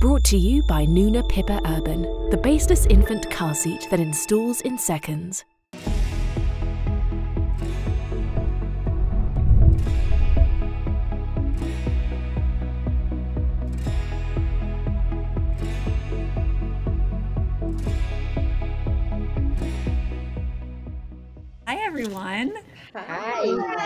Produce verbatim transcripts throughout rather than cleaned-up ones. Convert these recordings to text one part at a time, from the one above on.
Brought to you by Nuna Pippa Urban, the baseless infant car seat that installs in seconds. Hi, everyone. Hi.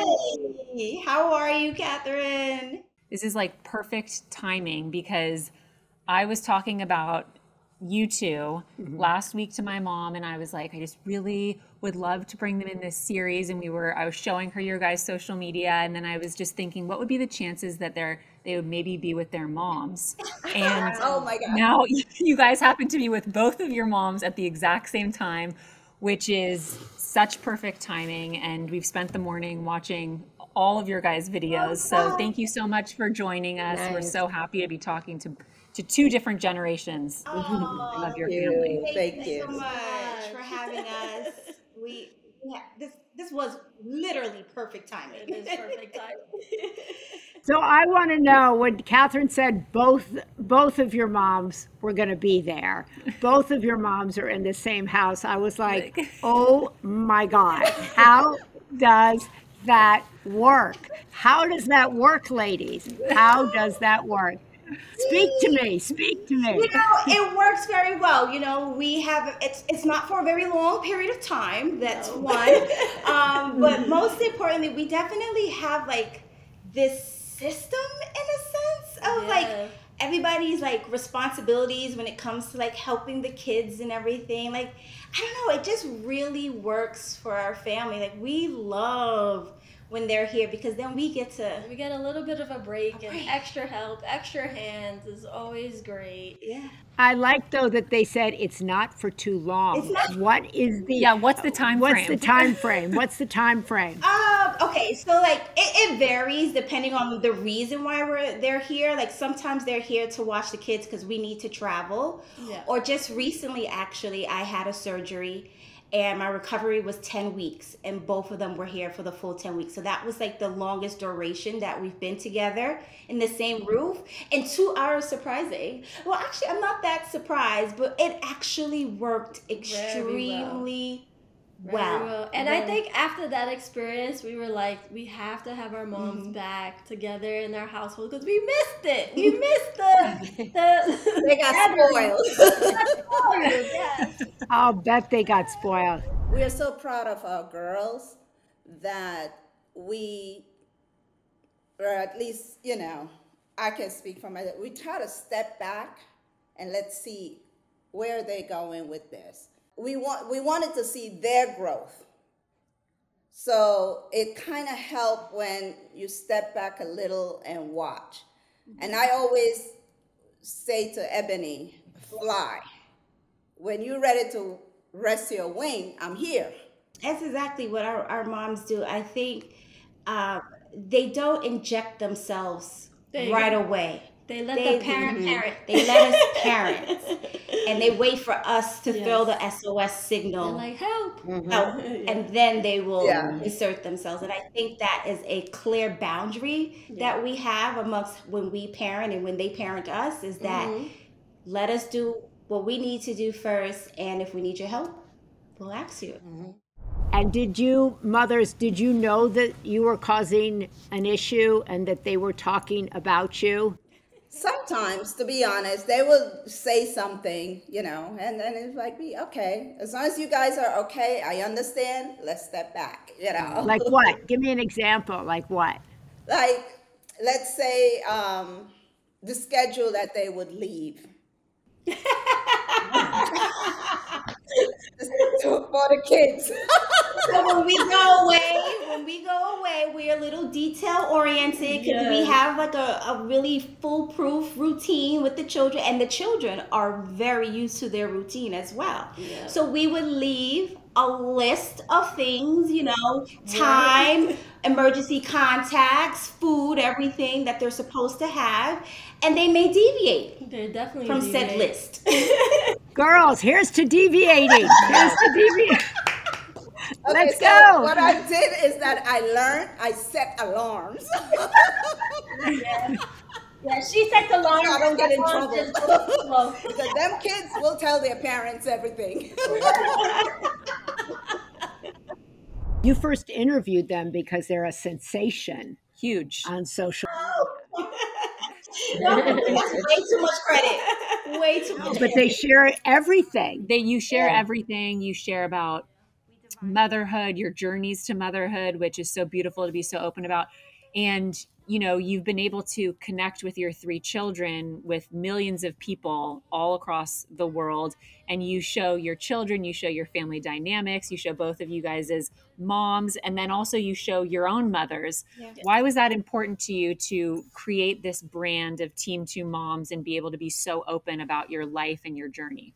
Hi. How are you, Katherine? This is like perfect timing because I was talking about you two mm-hmm. last week to my mom, and I was like, I just really would love to bring them in this series. And we were, I was showing her your guys' social media, and then I was just thinking, what would be the chances that they're they would maybe be with their moms? And oh my God. Now you guys happen to be with both of your moms at the exact same time, which is such perfect timing. And we've spent the morning watching all of your guys' videos. So thank you so much for joining us. Nice. We're so happy to be talking to to two different generations oh, of your family. Thank, thank you so much for having us. We yeah, this this was literally perfect timing. It is perfect timing. So I want to know, when Katherine said both both of your moms were going to be there, both of your moms are in the same house, I was like, oh my God, how does that work? How does that work, ladies? How does that work? Speak to me, speak to me. You know, it works very well. You know, we have, it's it's not for a very long period of time, that's no. one. Um, but most importantly, we definitely have like this system in a sense of yeah. like everybody's like responsibilities when it comes to like helping the kids and everything. Like, I don't know, it just really works for our family. Like, we love when they're here because then we get to we get a little bit of a break, a break. and extra help, extra hands is always great. Yeah. I like though that they said it's not for too long. It's not. What is the yeah? What's the time what's frame? the time frame? What's the time frame? Um. Okay. So like it, it varies depending on the reason why we're they're here. Like sometimes they're here to watch the kids because we need to travel. Yeah. Or just recently, actually, I had a surgery. And my recovery was ten weeks, and both of them were here for the full ten weeks. So that was like the longest duration that we've been together in the same roof. And two hours surprising. Well, actually, I'm not that surprised, but it actually worked extremely Very well. well. And Very I think after that experience, we were like, we have to have our moms mm-hmm. back together in their household because we missed it. We missed the... the they got spoiled. They got spoiled, yes. I'll bet they got spoiled. We are so proud of our girls that we, or at least, you know, I can speak for myself. We try to step back and let's see where they're going with this. We want we wanted to see their growth. So it kind of helped when you step back a little and watch. Mm-hmm. And I always say to Ebony, fly. When you're ready to rest your wing, I'm here. That's exactly what our, our moms do. I think uh, they don't inject themselves right go. away. They let they, the parent mm-hmm. parent. They let us parent. And they wait for us to yes. throw the S O S signal. They're like, help. Mm-hmm. help. Yeah. And then they will yeah. insert themselves. And I think that is a clear boundary yeah. that we have amongst when we parent and when they parent us is that mm-hmm. let us do what we need to do first. And if we need your help, we'll ask you. Mm-hmm. And did you, mothers, did you know that you were causing an issue and that they were talking about you? Sometimes, to be honest, they will say something, you know, and then it's like, okay, as long as you guys are okay, I understand, let's step back, you know. Like what? Give me an example, like what? Like, let's say um, the schedule that they would leave. For the kids. So when we go away, when we go away, we're a little detail oriented because yes. we have like a, a really foolproof routine with the children, and the children are very used to their routine as well. Yeah. So we would leave a list of things, you know, time, right. emergency contacts, food, everything that they're supposed to have, and they may deviate They're definitely from deviate. said list. Girls, here's to deviating. Here's to deviating. Okay, Let's so go. What I did is that I learned, I set alarms. Yeah. Yeah, she sets alarm. I don't get in trouble. Well, Because them kids will tell their parents everything. You first interviewed them because they're a sensation Huge. on social No, that's way too much credit. Way too much. but they share everything. They you share Yeah. everything. You share about motherhood, your journeys to motherhood, which is so beautiful to be so open about. And you know, you've been able to connect with your three children with millions of people all across the world. And you show your children, you show your family dynamics, you show both of you guys as moms, and then also you show your own mothers. Yeah. Why was that important to you to create this brand of Team two Moms and be able to be so open about your life and your journey?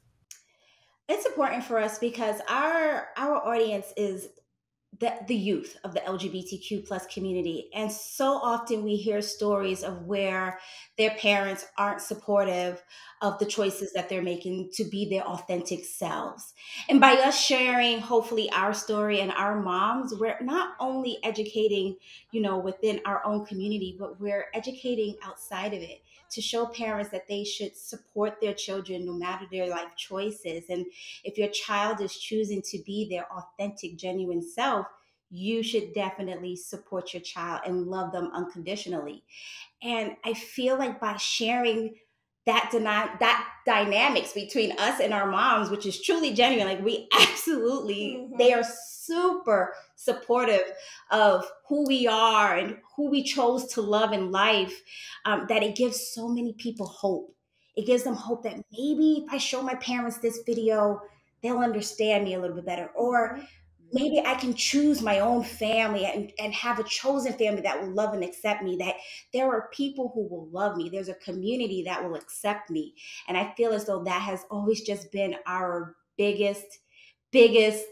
It's important for us because our our audience is the, the youth of the L G B T Q plus community. And so often we hear stories of where their parents aren't supportive of the choices that they're making to be their authentic selves. And by us sharing, hopefully, our story and our moms, we're not only educating, you know, within our own community, but we're educating outside of it to show parents that they should support their children no matter their life choices. And if your child is choosing to be their authentic, genuine self, you should definitely support your child and love them unconditionally. And I feel like by sharing that dyna- that dynamics between us and our moms, which is truly genuine, like we absolutely, Mhm. they are super supportive of who we are and who we chose to love in life, um, that it gives so many people hope. It gives them hope that maybe if I show my parents this video, they'll understand me a little bit better. Or maybe I can choose my own family and, and have a chosen family that will love and accept me, that there are people who will love me. There's a community that will accept me. And I feel as though that has always just been our biggest, biggest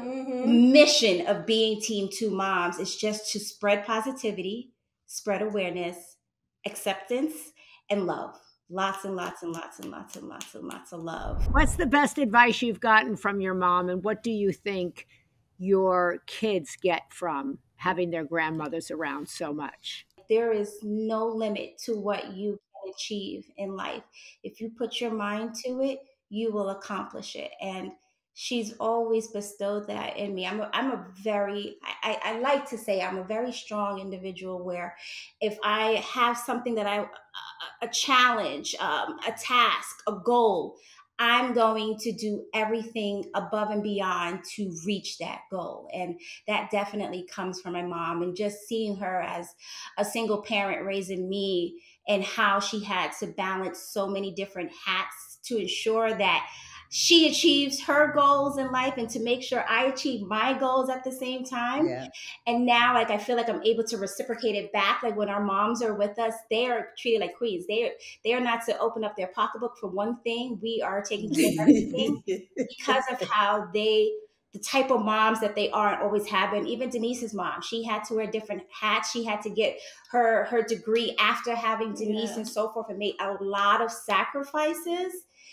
mhm. mission of being Team two Moms, is just to spread positivity, spread awareness, acceptance, and love. Lots and lots and lots and lots and lots and lots of love. What's the best advice you've gotten from your mom, and what do you think your kids get from having their grandmothers around so much? There is no limit to what you can achieve in life. If you put your mind to it, you will accomplish it. And she's always bestowed that in me. I'm a, I'm a very, I, I like to say I'm a very strong individual where if I have something that I, a challenge, um, a task, a goal, I'm going to do everything above and beyond to reach that goal. And that definitely comes from my mom, and just seeing her as a single parent raising me and how she had to balance so many different hats to ensure that she achieves her goals in life and to make sure I achieve my goals at the same time. Yeah. And now, like, I feel like I'm able to reciprocate it back. Like when our moms are with us, they are treated like queens. They are, they are not to open up their pocketbook for one thing. We are taking care of everything because of how they, the type of moms that they are and always have been. Even Denise's mom, she had to wear different hats. She had to get her, her degree after having Denise Yeah. and so forth, and made a lot of sacrifices.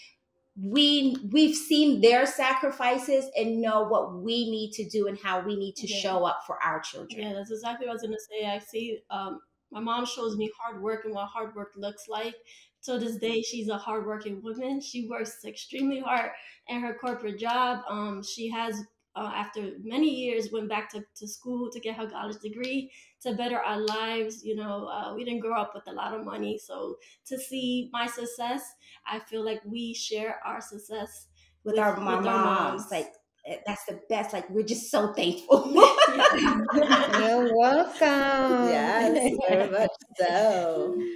We, we've seen their sacrifices and know what we need to do and how we need to Yeah. show up for our children. Yeah, that's exactly what I was gonna say. I see um my mom shows me hard work and what hard work looks like. To this day, she's a hardworking woman. She works extremely hard in her corporate job. Um, she has, uh, after many years, went back to, to school to get her college degree to better our lives. You know, uh, we didn't grow up with a lot of money. So to see my success, I feel like we share our success With, our, my with our moms, like that's the best. Like we're just so thankful. You're welcome. Yes, very much so.